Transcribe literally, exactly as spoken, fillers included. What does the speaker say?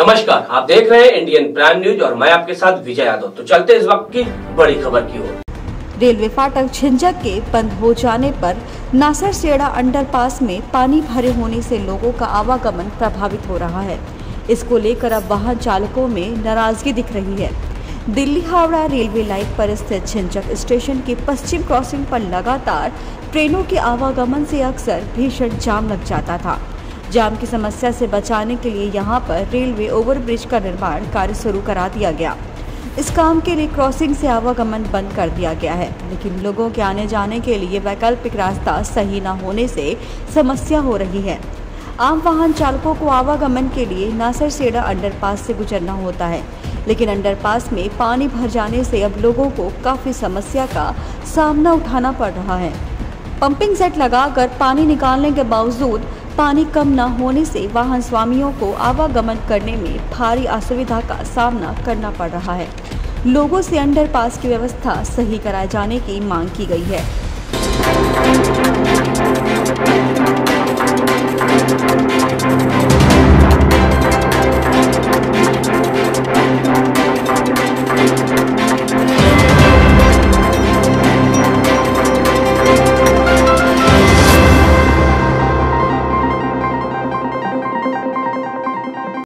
नमस्कार, आप देख रहे हैं इंडियन प्राइम न्यूज और मैं आपके साथ विजय यादव। तो चलते इस वक्त की बड़ी खबर की ओर। रेलवे फाटक झिंझक के बंद हो जाने पर नासरसेड़ा अंडरपास में पानी भरे होने से लोगों का आवागमन प्रभावित हो रहा है। इसको लेकर अब वाहन चालकों में नाराजगी दिख रही है। दिल्ली हावड़ा रेलवे लाइन पर स्थित झिंझक स्टेशन की पश्चिम क्रॉसिंग पर लगातार ट्रेनों के आवागमन से अक्सर भीषण जाम लग जाता था। जाम की समस्या से बचाने के लिए यहां पर रेलवे ओवरब्रिज का निर्माण कार्य शुरू करा दिया गया। इस काम के लिए क्रॉसिंग से आवागमन बंद कर दिया गया है, लेकिन लोगों के आने जाने के लिए वैकल्पिक रास्ता सही न होने से समस्या हो रही है। आम वाहन चालकों को आवागमन के लिए नासरसेड़ा अंडरपास से गुजरना होता है, लेकिन अंडरपास में पानी भर जाने से अब लोगों को काफ़ी समस्या का सामना उठाना पड़ रहा है। पंपिंग सेट लगाकर पानी निकालने के बावजूद पानी कम न होने से वाहन स्वामियों को आवागमन करने में भारी असुविधा का सामना करना पड़ रहा है। लोगों से अंडरपास की व्यवस्था सही कराए जाने की मांग की गई है।